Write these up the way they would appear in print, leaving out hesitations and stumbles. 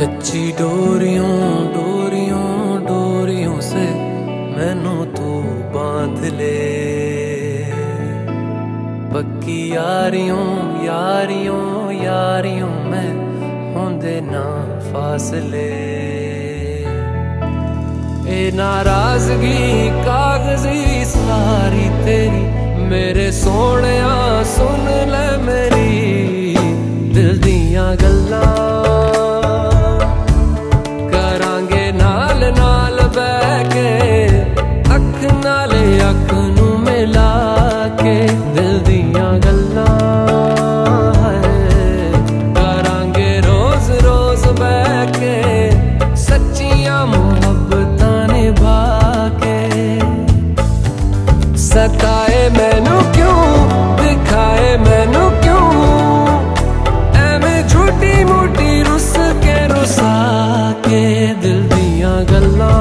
कच्ची डोरियों डोरियों डोरियों से मैनू तू बांध ले, पक्की यारियों यारियों यारियों में होंदे ना फासले। ए नाराजगी कागजी सारी तेरी, मेरे सोहणिया सुन ले मेरी दिल दियां गल्लां। करांगे नाल नाल बैठ के अख नाले अख नू मिला के दिल दियां गल्लां। करांगे रोज रोज बैठ के सच्चियां मुहब्बतां निभा के। सताए मैनू क्यों दिखाए मैनू क्यों, एवें झूठी मूठी रुस के रुसा के दिल दियां गल्लां।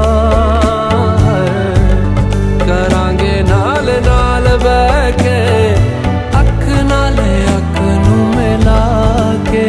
करांगे नाल नाल बैठ के अख नाले अख नू मिला के।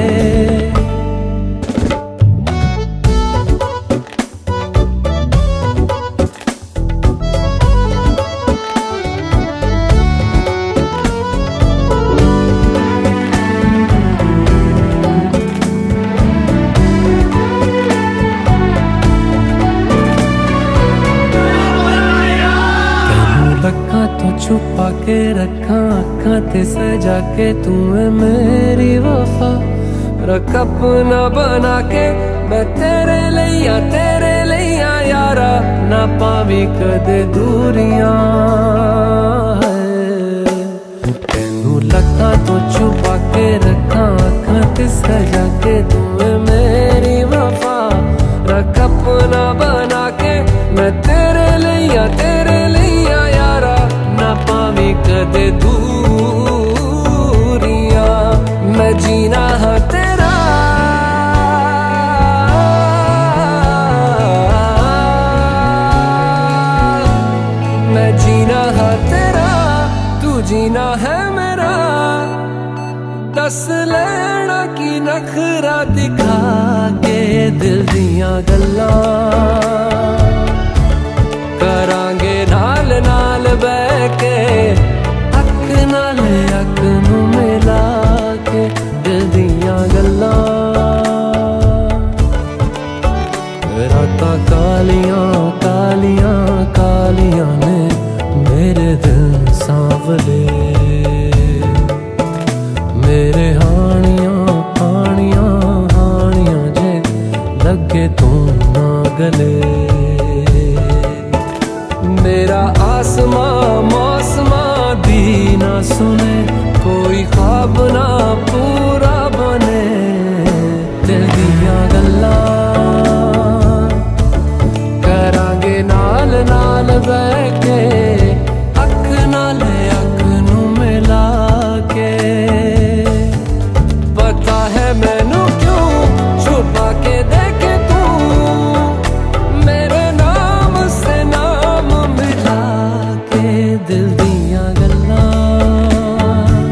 तो छुपा के रखा अखा ते सजा के तू है मेरी वफा। रख अपना बना के मैं तेरे लिया यारा, ना पावी कदे दूरियां। तेनू लखा तो छुपा के रखा अखा ते सजा के तू है मेरी वफा। रख अपना बना के मैं तेरे लिया यारा, ना पावी कदे दूरियां। मैं जीना है तेरा मैं जीना है तेरा, तू जीना है मेरा। दस लेना की नखरा दिखा के दिल दियां गल्लां। करांगे नाल नाल बैठ के अख नाले अख नू मिला के दिल दियां गल्लां। रातां कालियां कालियां कालियां ने मेरे दिल सांवले। मेरे हानियां हानियां हानियां जे लगे तू ना गले। मेरा आसमां मौसमां दी ना सुने, कोई ख्वाब ना पूरा बने दिल दियां गल्लां। करांगे नाल नाल बैठ के अख नाले अख नू मिला के। पता है मैनू क्यों छुपा के देखे तू मेरे नाम से नाम मिला के दिल दियां गल्लां।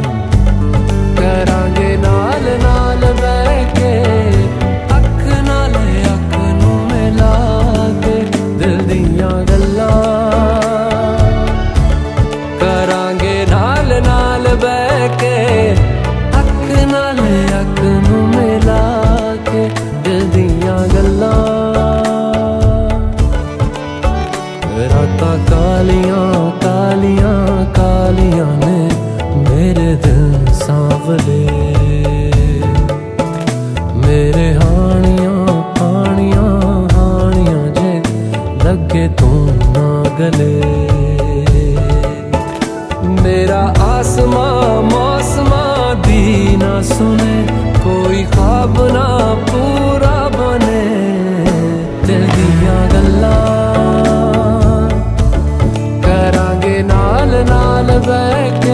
करांगे नाल नाल बैठ के अख नाले अख नू मिला के दिल दियां गल्लां। करांगे नाल नाल बैठ के अख नाले अख नू मिला के दिल दियां गल्लां। रातां कालियां कालियां कालियां ने मेरे दिल सांवले। मेरे हानियां हानियां हानियां जे लगे तू ना गले। मेरा आसमां मौसमां दी ना सुने, कोई ख्वाब ना पूरा बने दिल दियां गल्लां। करांगे नाल नाल बैठ